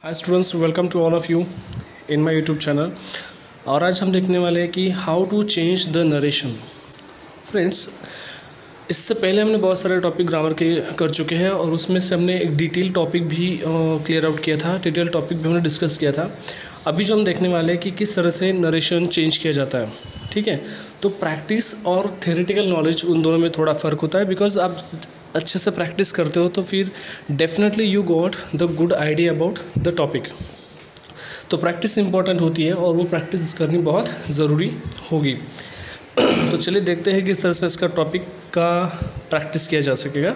Hi students, welcome to all of you in my YouTube channel. और आज हम देखने वाले हैं कि how to change the narration. Friends, इससे पहले हमने बहुत सारे टॉपिक ग्रामर के कर चुके हैं और उसमें से हमने एक डिटेल टॉपिक भी क्लियर आउट किया था, डिटेल टॉपिक भी हमने डिस्कस किया था। अभी जो हम देखने वाले हैं कि किस तरह से नरेशन चेंज किया जाता है, ठीक है। तो प्रैक्टिस और थ्योरेटिकल नॉलेज उन दोनों में थोड़ा फ़र्क होता है, बिकॉज आप अच्छे से प्रैक्टिस करते हो तो फिर definitely you got the good idea about the topic. तो प्रैक्टिस इंपॉर्टेंट होती है और वो प्रैक्टिस करनी बहुत ज़रूरी होगी। तो चलिए देखते हैं किस तरह से इसका टॉपिक का प्रैक्टिस किया जा सकेगा।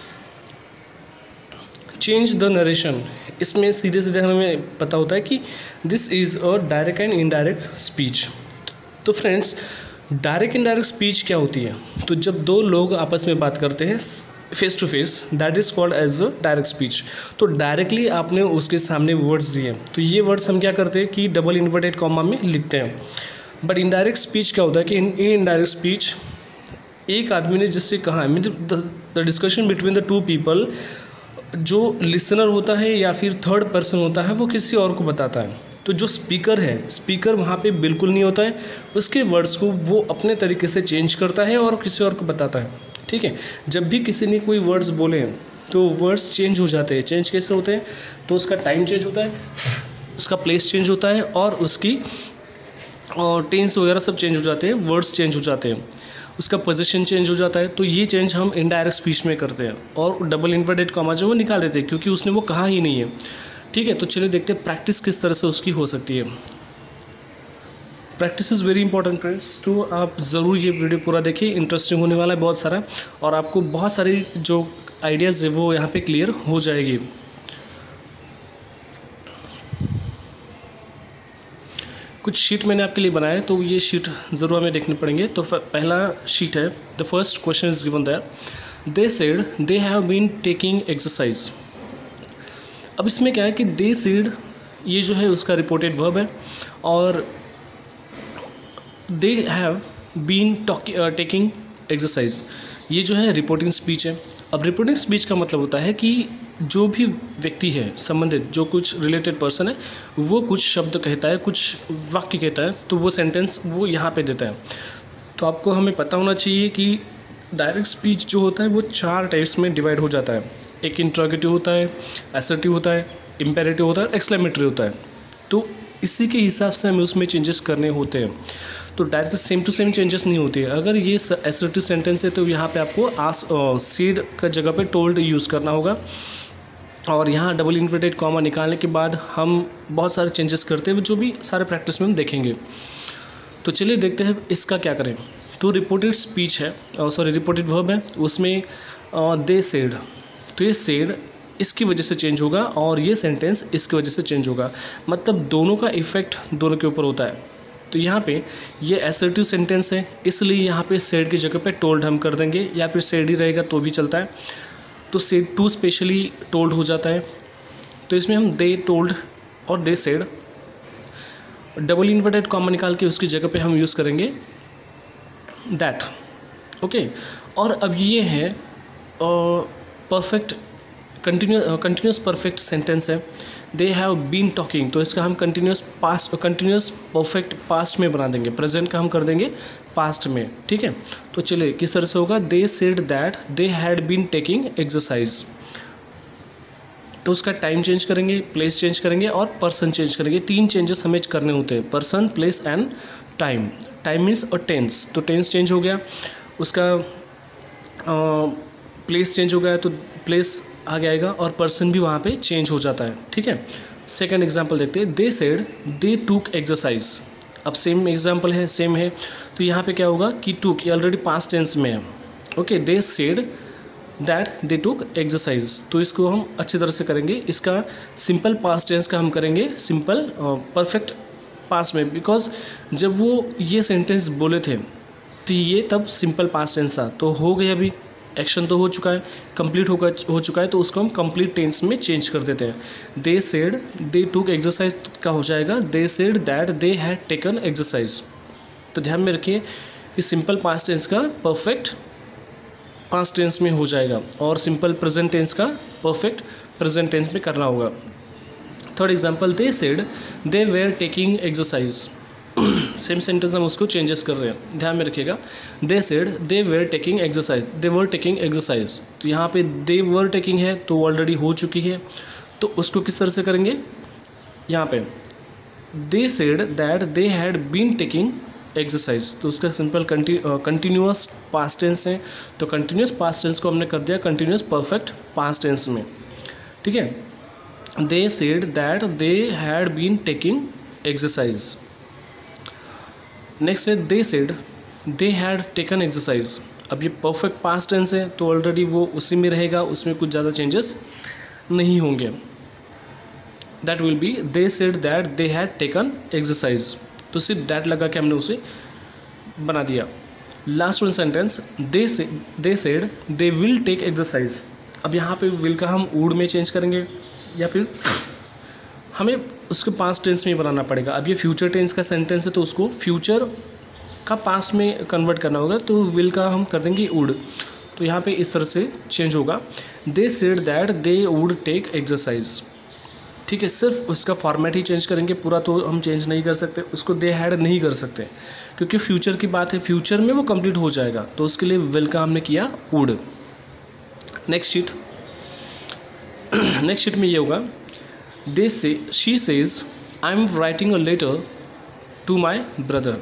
चेंज द नरेशन, इसमें सीधे सीधे हमें पता होता है कि this is a direct and indirect speech. तो फ्रेंड्स, डायरेक्ट इनडायरेक्ट स्पीच क्या होती है? तो जब दो लोग आपस में बात करते हैं face to face, that is called as a direct speech. तो डायरेक्टली आपने उसके सामने वर्ड्स दिए, तो ये वर्ड्स हम क्या करते हैं कि डबल इन्वर्टेड कॉमा में लिखते हैं। बट इनडायरेक्ट स्पीच क्या होता है कि इन इनडायरेक्ट स्पीच एक आदमी ने जिससे कहा, the discussion between the two people, जो लिसनर होता है या फिर थर्ड पर्सन होता है वो किसी और को बताता है। तो जो स्पीकर है, स्पीकर वहाँ पे बिल्कुल नहीं होता है, उसके वर्ड्स को वो अपने तरीके से चेंज करता है और किसी और को बताता है, ठीक है। जब भी किसी ने कोई वर्ड्स बोले तो वर्ड्स चेंज हो जाते हैं। चेंज कैसे होते हैं? तो उसका टाइम चेंज होता है, उसका प्लेस चेंज होता है और उसकी टेंस वगैरह सब चेंज हो जाते हैं, वर्ड्स चेंज हो जाते हैं, उसका पोजीशन चेंज हो जाता है। तो ये चेंज हम इनडायरेक्ट स्पीच में करते हैं और डबल इन्वर्टेड कॉमा जो वो निकाल देते हैं क्योंकि उसने वो कहा ही नहीं है, ठीक है। तो चलिए देखते हैं प्रैक्टिस किस तरह से उसकी हो सकती है। Practice is very important friends, तो आप ज़रूर ये वीडियो पूरा देखिए, इंटरेस्टिंग होने वाला है बहुत सारा, और आपको बहुत सारी जो आइडियाज़ है वो यहाँ पे क्लियर हो जाएगी। कुछ शीट मैंने आपके लिए बनाया है, तो ये शीट ज़रूर हमें देखने पड़ेंगे। तो पहला शीट है, the first question is given there, they said they have been taking exercise. अब इसमें क्या है कि दे सेड, ये जो है उसका रिपोर्टेड वर्ब है और they have been taking exercise, ये जो है रिपोर्टिंग स्पीच है। अब रिपोर्टिंग स्पीच का मतलब होता है कि जो भी व्यक्ति है संबंधित, जो कुछ रिलेटेड पर्सन है, वो कुछ शब्द कहता है, कुछ वाक्य कहता है, तो वो सेंटेंस वो यहाँ पे देता है। तो आपको हमें पता होना चाहिए कि डायरेक्ट स्पीच जो होता है वो 4 टाइप्स में डिवाइड हो जाता है। एक इंट्रोगेटिव होता है, असर्टिव होता है, इम्पेरेटिव होता है, एक्सक्लेमेटरी होता है। तो इसी के हिसाब से हमें उसमें चेंजेस करने होते हैं। तो direct same to same changes नहीं होती है। अगर ये असर्टिव सेंटेंस है तो यहाँ पे आपको सीड का जगह पे टोल्ड यूज़ करना होगा, और यहाँ डबल इन्वर्टेड कॉमा निकालने के बाद हम बहुत सारे चेंजेस करते हैं जो भी सारे प्रैक्टिस में हम देखेंगे। तो चलिए देखते हैं इसका क्या करें। तो रिपोर्टेड स्पीच है, रिपोर्टेड वर्ब है, उसमें दे सेड, तो ये सेड इसकी वजह से चेंज होगा और ये सेंटेंस इसकी वजह से चेंज होगा, मतलब दोनों का इफ़ेक्ट दोनों के ऊपर होता है। तो यहाँ पे ये असर्टिव सेंटेंस है, इसलिए यहाँ पे सेड की जगह पे टोल्ड हम कर देंगे, या फिर सेड ही रहेगा तो भी चलता है। तो सेड टू स्पेशली टोल्ड हो जाता है, तो इसमें हम दे टोल्ड और they said, double inverted comma निकाल के उसकी जगह पे हम यूज़ करेंगे दैट, ओके। और अब ये है परफेक्ट कंटिन्यूस परफेक्ट सेंटेंस है, दे हैव बीन टॉकिंग, तो इसका हम कंटिन्यूस परफेक्ट पास्ट में बना देंगे, प्रेजेंट का हम कर देंगे पास्ट में, ठीक है। तो चलिए किस तरह से होगा, they said that they had been taking exercise, तो उसका टाइम चेंज करेंगे, प्लेस चेंज करेंगे और पर्सन चेंज करेंगे। 3 चेंजेस हमें करने होते हैं, person, place and time. Time means और टेंस, तो टेंस चेंज हो गया, उसका प्लेस चेंज हो गया तो प्लेस आगे आएगा और पर्सन भी वहाँ पे चेंज हो जाता है, ठीक है। सेकंड एग्जांपल देखते हैं, दे सेड दे टूक एक्सरसाइज। अब सेम एग्जांपल है, सेम है, तो यहाँ पे क्या होगा कि टूक ये ऑलरेडी पास्ट टेंस में है, okay. They said that they took exercise, तो इसको हम अच्छी तरह से करेंगे। इसका सिंपल पास्ट टेंस का हम करेंगे सिंपल परफेक्ट पास्ट में, बिकॉज जब वो ये सेंटेंस बोले थे तो ये तब सिंपल पास्ट टेंस था, तो हो गया, अभी एक्शन तो हो चुका है, कंप्लीट हो चुका है, तो उसको हम कंप्लीट टेंस में चेंज कर देते हैं। दे सेड दे टूक एक्सरसाइज का हो जाएगा they said that they had taken exercise. तो ध्यान में रखिए कि सिंपल पास्ट टेंस का परफेक्ट पास्ट टेंस में हो जाएगा और सिंपल प्रेजेंट टेंस का परफेक्ट प्रेजेंट टेंस में करना होगा। Third example, they said they were taking exercise. Same sentence हम उसको चेंजेस कर रहे हैं, ध्यान में रखिएगा। They said they were taking exercise, they were taking exercise. तो यहाँ पे दे वर टेकिंग है तो ऑलरेडी हो चुकी है, तो उसको किस तरह से करेंगे, यहाँ पे they said that they had been taking exercise, तो उसका सिंपल कंटिन्यूअस पास्ट टेंस है, तो कंटिन्यूअस पास्ट टेंस को हमने कर दिया कंटिन्यूअस परफेक्ट पास्ट टेंस में, ठीक है। They said that they had been taking exercise. Next है they said they had taken exercise. अब ये परफेक्ट पास्ट टेंस है तो ऑलरेडी वो उसी में रहेगा, उसमें कुछ ज़्यादा चेंजेस नहीं होंगे। That will be they said that they had taken exercise, तो सिर्फ दैट लगा के हमने उसे बना दिया। Last one sentence, they said they will take exercise. अब यहाँ पे विल का हम वुड में चेंज करेंगे या फिर हमें उसको पास्ट टेंस में बनाना पड़ेगा। अब ये फ्यूचर टेंस का सेंटेंस है तो उसको फ्यूचर का पास्ट में कन्वर्ट करना होगा, तो विल का हम कर देंगे वुड, तो यहाँ पे इस तरह से चेंज होगा। They said that they would take exercise, ठीक है। सिर्फ उसका फॉर्मेट ही चेंज करेंगे, पूरा तो हम चेंज नहीं कर सकते, उसको दे हैड नहीं कर सकते क्योंकि फ्यूचर की बात है, फ्यूचर में वो कंप्लीट हो जाएगा, तो उसके लिए विल का हमने किया वुड। नेक्स्ट शीट में ये होगा, they say she says I am writing a letter to my brother.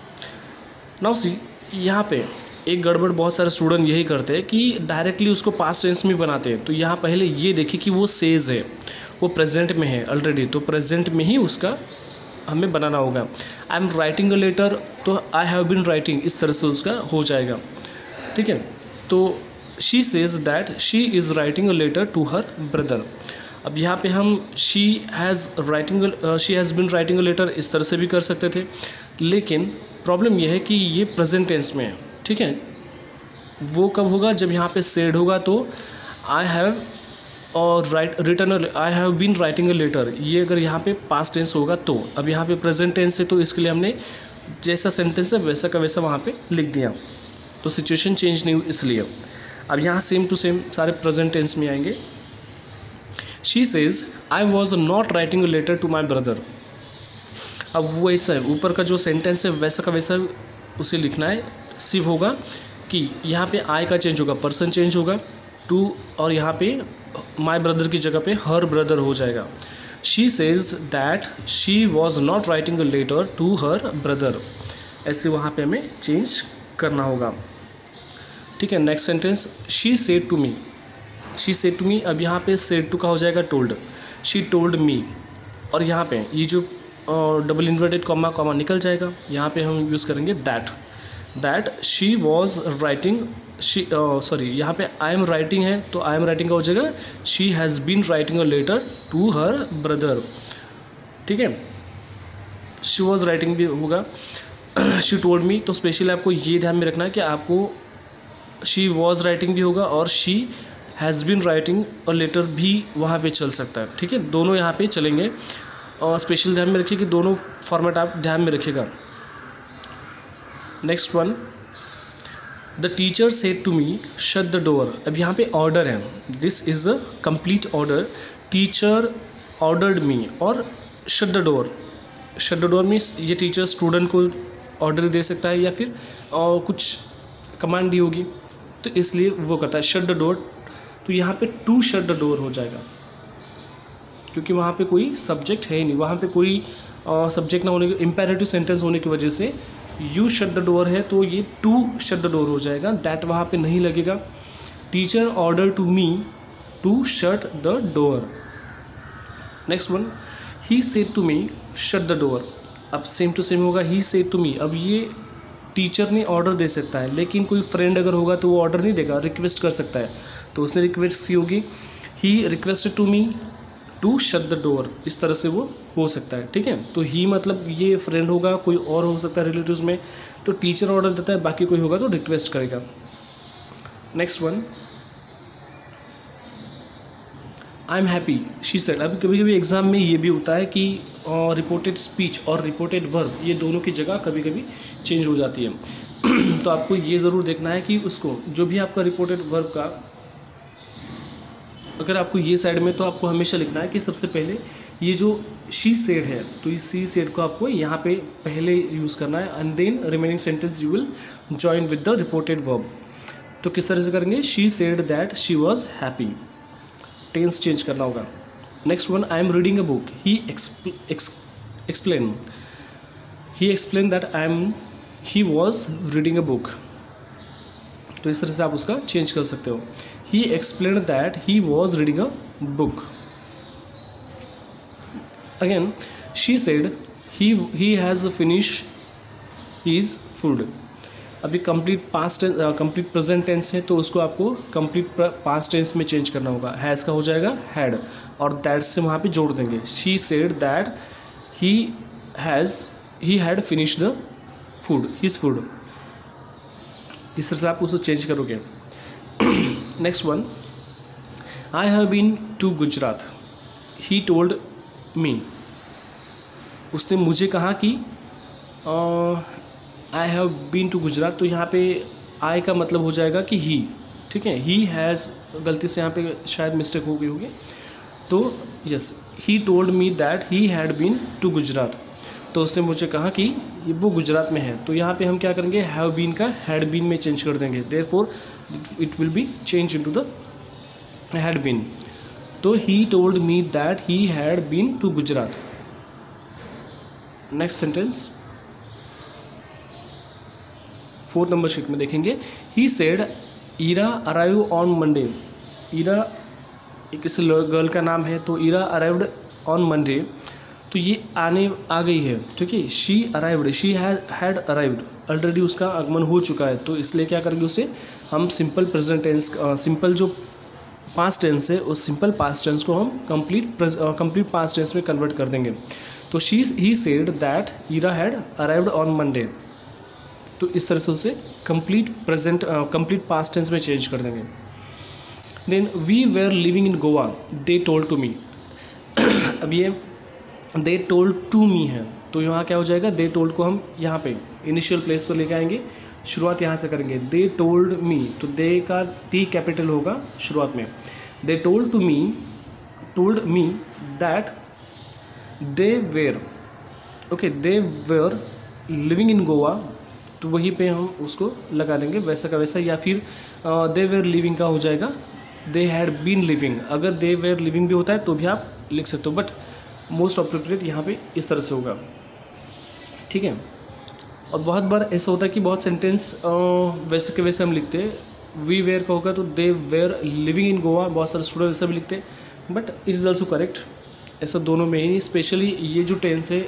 Now see, यहाँ पे एक गड़बड़ बहुत सारे स्टूडेंट यही करते हैं कि डायरेक्टली उसको पास्ट टेंस में बनाते हैं। तो यहाँ पहले ये देखिए कि वो सेज है, वो प्रेजेंट में है ऑलरेडी, तो प्रेजेंट में ही उसका हमें बनाना होगा। I am writing a letter, तो आई हैव बीन राइटिंग, इस तरह से उसका हो जाएगा, ठीक है। तो she says that she is writing a letter to her brother. अब यहाँ पे हम she has been writing a letter इस तरह से भी कर सकते थे, लेकिन प्रॉब्लम यह है कि ये प्रेजेंट टेंस में है, ठीक है। वो कब होगा, जब यहाँ पे सेड होगा, तो आई हैव और I have been writing a letter, ये अगर यहाँ पे पास्ट टेंस होगा तो। अब यहाँ पे प्रेजेंट टेंस है तो इसके लिए हमने जैसा सेंटेंस है वैसा का वैसा वहाँ पे लिख दिया, तो सिचुएशन चेंज नहीं हुई इसलिए। अब यहाँ सेम टू सेम सारे प्रेजेंट टेंस में आएंगे। She says I was not writing a letter to my brother. अब वो ऐसा है, ऊपर का जो सेंटेंस है वैसा का वैसा उसे लिखना है, सिर्फ होगा कि यहाँ पे आई का चेंज होगा, पर्सन चेंज होगा टू, और यहाँ पे माई ब्रदर की जगह पे हर ब्रदर हो जाएगा। She says that she was not writing a letter to her brother, ऐसे वहाँ पे हमें चेंज करना होगा, ठीक है। Next sentence, she said to me. She said to me, अब यहाँ पे सेड टू का हो जाएगा टोल्ड, शी टोल्ड मी, और यहाँ पे ये जो डबल इन्वर्टेड कॉमा कॉमा निकल जाएगा, यहाँ पे हम यूज़ करेंगे दैट शी वॉज राइटिंग, यहाँ पे आई एम राइटिंग है तो आई एम राइटिंग का हो जाएगा she has been writing a letter to her brother, ठीक है। शी वॉज राइटिंग भी होगा, शी टोल्ड मी, तो स्पेशली आपको ये ध्यान में रखना है कि आपको शी वॉज राइटिंग भी होगा और she has been writing a letter भी वहाँ पे चल सकता है, ठीक है। दोनों यहाँ पे चलेंगे, और स्पेशल ध्यान में रखिए कि दोनों फॉर्मेट आप ध्यान में रखिएगा। Next one, the teacher said to me shut the door. अब यहाँ पे ऑर्डर है, this is a complete order, teacher ordered me, और shut the door. Shut the door means ये टीचर स्टूडेंट को ऑर्डर दे सकता है या फिर कुछ कमांड दी होगी, तो इसलिए वो करता है शट द डोर। तो यहाँ पे टू शट द डोर हो जाएगा, क्योंकि वहाँ पे कोई सब्जेक्ट है ही नहीं, वहाँ पे कोई सब्जेक्ट ना होने की, इम्पेरेटिव सेंटेंस होने की वजह से यू शट द डोर है, तो ये टू शट द डोर हो जाएगा, दैट वहाँ पे नहीं लगेगा। Teacher order to me to shut the door. Next one, he said to me shut the door. अब सेम टू सेम होगा, ही सेड टू मी। अब ये टीचर ने ऑर्डर दे सकता है, लेकिन कोई फ्रेंड अगर होगा तो वो ऑर्डर नहीं देगा, रिक्वेस्ट कर सकता है, तो उसने रिक्वेस्ट की होगी, he requested to me to shut the door, इस तरह से वो हो सकता है, ठीक है। तो ही मतलब ये फ्रेंड होगा, कोई और हो सकता है रिलेटिव्स में, तो टीचर ऑर्डर देता है, बाकी कोई होगा तो रिक्वेस्ट करेगा। Next one, I am happy she said. अभी कभी कभी एग्जाम में ये भी होता है कि रिपोर्टेड स्पीच और रिपोर्टेड वर्ब, ये दोनों की जगह कभी कभी चेंज हो जाती है। तो आपको ये ज़रूर देखना है कि उसको जो भी आपका रिपोर्टेड वर्ब का, अगर आपको ये साइड में, तो आपको हमेशा लिखना है कि सबसे पहले ये जो शी सेड है तो ये शी सेड को आपको यहाँ पे पहले यूज़ करना है and then remaining sentence you will join with the reported verb. तो किस तरह से करेंगे, she said that she was happy, tense change करना होगा। Next one, I am reading a book, he explain that he was reading a book. तो इस तरह से आप उसका चेंज कर सकते हो, he explain that he was reading a book. Again she said he has finish his food. अभी complete past complete present tense है तो उसको आपको कंप्लीट पास्ट टेंस में चेंज करना होगा। हैज़ का हो जाएगा हैड और दैट से वहाँ पे जोड़ देंगे। She said that he had finish the food, his food. इस तरह से आप उसको चेंज करोगे। Next one, I have been to Gujarat, he told me. उसने मुझे कहा कि I have been to Gujarat. तो यहाँ पे आई का मतलब हो जाएगा कि ही, ठीक है। ही हैज़ गलती से यहाँ पे शायद मिस्टेक हो गई होगी, तो yes, he told me that he had been to Gujarat. तो उसने मुझे कहा कि वो गुजरात में है। तो यहाँ पे हम क्या करेंगे, हैव बीन का हैड बीन में चेंज कर देंगे, therefore it will be change into the had been. तो he told me that he had been to Gujarat. Next sentence 4 number sheet में देखेंगे, he said Ira arrive on Monday. Ira किसी girl का नाम है, तो ईरा अराइव्ड ऑन मंडे, तो ये आ गई है, ठीक है। She arrived, she had arrived, already उसका आगमन हो चुका है, तो इसलिए क्या करेंगे उसे हम सिंपल प्रेजेंट टेंस, सिंपल जो पास्ट टेंस है उस सिंपल पास्ट टेंस को हम कंप्लीट पास्ट टेंस में कन्वर्ट कर देंगे। तो he said that Ira had arrived on Monday. तो इस तरह से उसे कंप्लीट पास्ट टेंस में चेंज कर देंगे। Then we were living in Goa, they told to me. अब ये दे टोल्ड टू मी है, तो यहाँ क्या हो जाएगा, दे टोल्ड को हम यहाँ पे इनिशियल प्लेस पर लेके आएंगे, शुरुआत यहाँ से करेंगे। दे टोल्ड मी, तो दे का टी कैपिटल होगा शुरुआत में। They told me that they were, okay, they were living in Goa, तो वहीं पे हम उसको लगा देंगे वैसा का वैसा। या फिर दे वेर लिविंग का हो जाएगा दे हैड बीन लिविंग। अगर दे वेर लिविंग भी होता है तो भी आप लिख सकते हो, बट मोस्ट अप्रोप्रिएट यहाँ पे इस तरह से होगा, ठीक है। और बहुत बार ऐसा होता है कि बहुत सेंटेंस वैसे के वैसे हम लिखते हैं। वी वेयर का होगा तो they were living in Goa, बहुत सारे स्टूडेंट वैसा भी लिखते हैं, but it is also correct. ऐसा दोनों में ही, स्पेशली ये जो टेंस है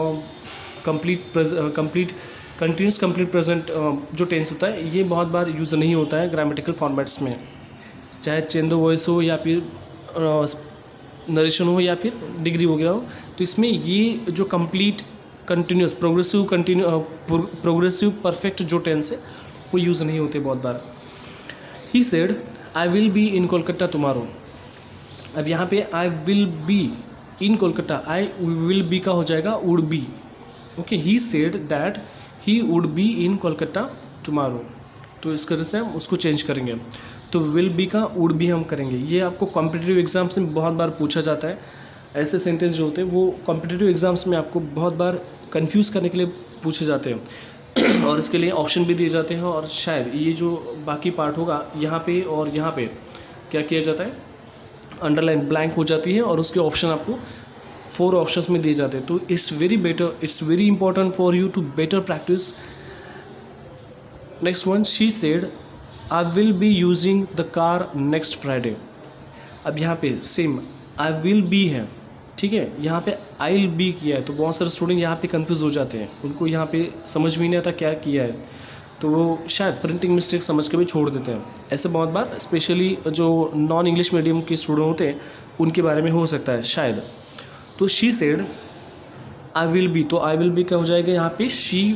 कंटिन्यूस कंप्लीट प्रेजेंट जो टेंस होता है, ये बहुत बार यूज़ नहीं होता है ग्रामेटिकल फॉर्मेट्स में, चाहे चेंज द वॉइस हो या फिर नरेशन हो या फिर डिग्री वगैरह हो। तो इसमें ये जो कंप्लीट कंटिन्यूस प्रोग्रेसिव परफेक्ट जो टेंस है वो यूज़ नहीं होते बहुत बार। He said I will be in Kolkata tomorrow. अब यहाँ पे I will be in Kolkata, I will be का हो जाएगा would be, okay. He said that he would be in Kolkata tomorrow, तो इस तरह से हम उसको चेंज करेंगे। तो विल बी का वुड बी हम करेंगे। ये आपको कॉम्पिटिटिव एग्जाम्स में बहुत बार पूछा जाता है। ऐसे सेंटेंस जो होते हैं वो कॉम्पिटिटिव एग्जाम्स में आपको बहुत बार कंफ्यूज करने के लिए पूछे जाते हैं और इसके लिए ऑप्शन भी दिए जाते हैं। और शायद ये जो बाकी पार्ट होगा यहाँ पे और यहाँ पे क्या किया जाता है, अंडरलाइन ब्लैंक हो जाती है और उसके ऑप्शन आपको 4 ऑप्शंस में दिए जाते हैं। तो it's very important for you to better practise. Next one, she said I will be using the car next Friday. अब यहाँ पे सेम आई विल बी है, ठीक है, यहाँ पे आई विल बी किया है, तो बहुत सारे स्टूडेंट यहाँ पे कंफ्यूज हो जाते हैं, उनको यहाँ पे समझ में नहीं आता क्या किया है, तो वो शायद प्रिंटिंग मिस्टेक समझ के भी छोड़ देते हैं। ऐसे बहुत बार स्पेशली जो नॉन इंग्लिश मीडियम के स्टूडेंट होते हैं उनके बारे में हो सकता है शायद। तो she said I will be, तो आई विल बी क्या हो जाएगा यहाँ पे, she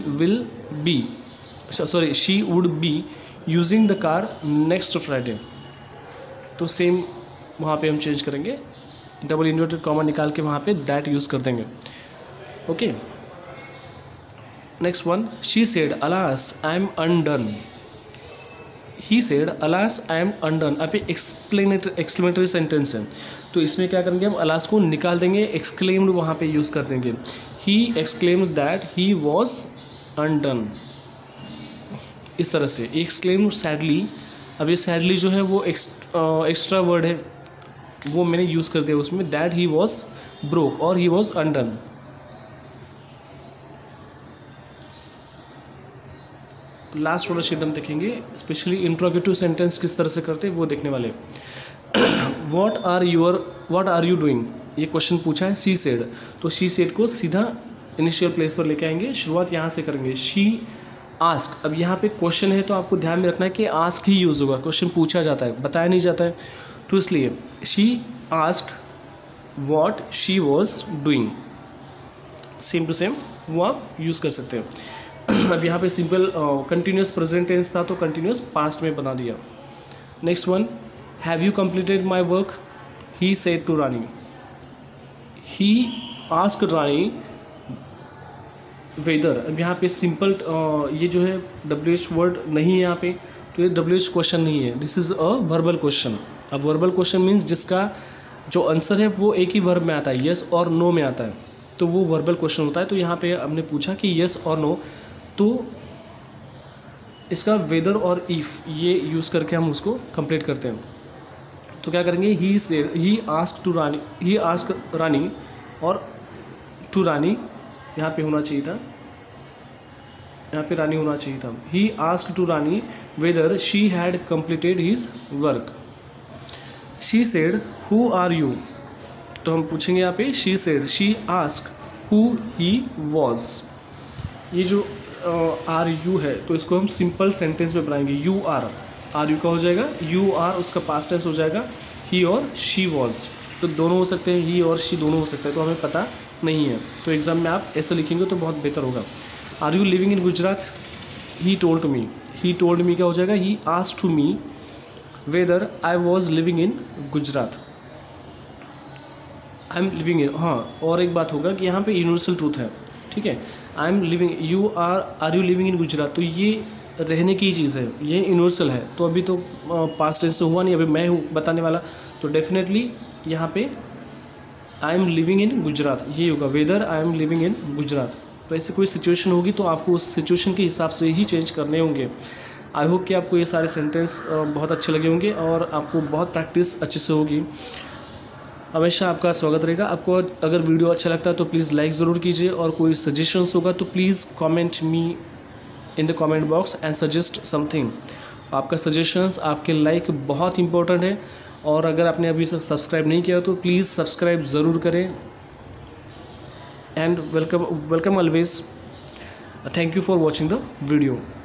would be using the car next Friday. तो सेम वहाँ पे हम चेंज करेंगे, डबल इन्वर्टेड कॉमा निकाल के वहाँ पे दैट यूज़ कर देंगे, okay. Next one, she said alas I am undone. He said alas I am undone. अब ये एक्सक्लेमेटरी सेंटेंस है, तो इसमें क्या करेंगे हम, अलास को निकाल देंगे, एक्सक्लेम्ड वहाँ पे यूज़ कर देंगे। He exclaimed that he was undone, इस तरह से। एक्सक्लेम्ड सैडली, अब ये सैडली जो है वो एक्स्ट्रा वर्ड है, वो मैंने यूज़ कर दिया उसमें, दैट ही वॉज ब्रोक और ही वॉज अनडन। लास्ट वाला शेड हम देखेंगे, स्पेशली इंट्रोगेटिव सेंटेंस किस तरह से करते हैं वो देखने वाले। व्हाट आर यू डूइंग, ये क्वेश्चन पूछा है शी सेड, तो शी सेड को सीधा इनिशियल प्लेस पर लेके आएंगे, शुरुआत यहाँ से करेंगे। शी आस्क, अब यहाँ पे क्वेश्चन है तो आपको ध्यान में रखना है कि आस्क ही यूज़ होगा, क्वेश्चन पूछा जाता है, बताया नहीं जाता है, तो इसलिए she asked what she was doing, same to same वो आप यूज़ कर सकते हैं। अब यहाँ पे सिंपल कंटिन्यूस प्रेजेंट टेंस था तो कंटिन्यूस पास्ट में बना दिया। Next one, have you completed my work, he said to Rani. He asked Rani whether, अब यहाँ पे सिंपल ये जो है WH वर्ड नहीं है यहाँ पे, तो ये WH क्वेश्चन नहीं है, this is a verbal question. अब वर्बल क्वेश्चन मीन्स जिसका जो आंसर है वो एक ही वर्ब में आता है, येस और नो में आता है, तो वो वर्बल क्वेश्चन होता है। तो यहाँ पे हमने पूछा कि येस और नो, तो इसका वेदर और इफ़ ये यूज़ करके हम उसको कंप्लीट करते हैं। तो क्या करेंगे, ही सेड, ही आस्क्ड रानी, और टू रानी यहाँ पे होना चाहिए था, यहाँ पे रानी होना चाहिए था। He asked to Rani whether she had completed his work. She said who are you, तो हम पूछेंगे यहाँ पे she said, she asked who he was. ये जो आर यू है तो इसको हम सिंपल सेंटेंस में बनाएंगे, यू आर का हो जाएगा, यू आर उसका पास्ट टेंस हो जाएगा, ही और शी वॉज, तो दोनों हो सकते हैं, ही और शी दोनों हो सकते हैं, तो हमें पता नहीं है, तो एग्जाम में आप ऐसे लिखेंगे तो बहुत बेहतर होगा। Are you living in Gujarat, he told me, he told me क्या हो जाएगा, he asked to me whether I was living in Gujarat, I am living in. हाँ, और एक बात होगा कि यहाँ पे यूनिवर्सल ट्रूथ है, ठीक है, I am living, are you living in Gujarat, तो ये रहने की चीज़ है, ये यूनिवर्सल है, तो अभी तो पास्ट टेंस से हुआ नहीं, अभी मैं हूँ बताने वाला, तो डेफिनेटली यहाँ पे I am living in Gujarat ये होगा, whether I am living in Gujarat. तो ऐसी कोई सिचुएशन होगी तो आपको उस सिचुएशन के हिसाब से ही चेंज करने होंगे। आई होप कि आपको ये सारे सेंटेंस बहुत अच्छे लगे होंगे और आपको बहुत प्रैक्टिस अच्छे से होगी। हमेशा आपका स्वागत रहेगा। आपको अगर वीडियो अच्छा लगता है तो प्लीज़ लाइक ज़रूर कीजिए, और कोई सजेशंस होगा तो please comment me in the comment box and suggest something. आपका सजेशंस, आपके लाइक बहुत इंपॉर्टेंट है, और अगर आपने अभी तक सब्सक्राइब नहीं किया तो प्लीज़ सब्सक्राइब ज़रूर करें। And welcome always. Thank you for watching the video.